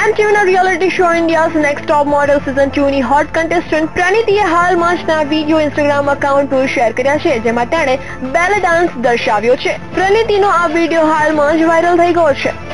MTVના reality show India's next top model season 2 ની hot contestant પ્રણીતિએ હાલમાં જ વિડીયો ઇન્સ્ટાગ્રામ એકાઉન્ટ પર શેર કર્યા છે, જેમાં તેણે બેલે ડાન્સ દર્શાવ્યો છે. પ્રણીતિનો આ વિડીયો હાલમાં જ વાયરલ થઈ ગયો છે.